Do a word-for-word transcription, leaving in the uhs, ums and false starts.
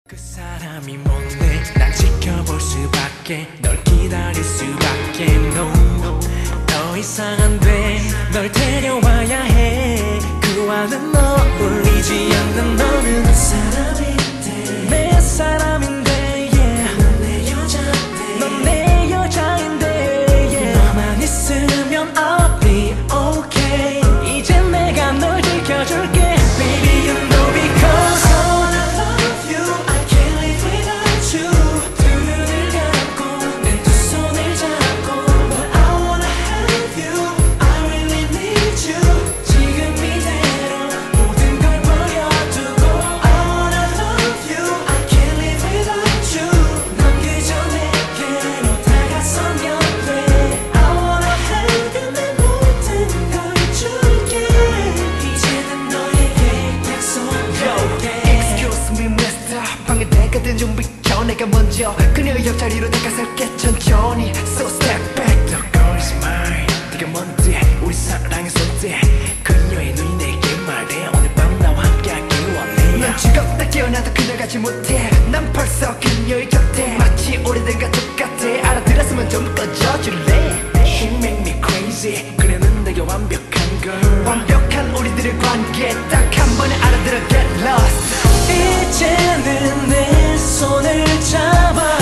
그 사람이 뭔데 난 지켜볼 수밖에 널 기다릴 수밖에 no 더 이상 안돼 널 데려와야 해 그와는 어울리지 않는 너는 내 사람인데 내 사람인데 yeah 넌 내 여자인데 넌 내 여자인데 yeah 너만 있으면 I'll be okay 이제 내가 널 지켜줄게 baby you know because 좀 비켜 내가 먼저 그녀의 옆자리로 다가설게 천천히 So step back The girl is mine 네가 뭔데 우리 사랑의 손대 그녀의 눈이 내게 말해 오늘 밤 나와 함께하길 원해 넌 죽었다 깨어나도 그녀 가지 못해 난 벌써 그녀의 곁에 마치 오래된 가족 같아 알아들었으면 좀 꺼져줄래 She make me crazy 그녀는 내게 완벽한 girl 완벽한 우리들의 관계 딱 한 번에 알아들어 get lost 이제는 내 손을 잡아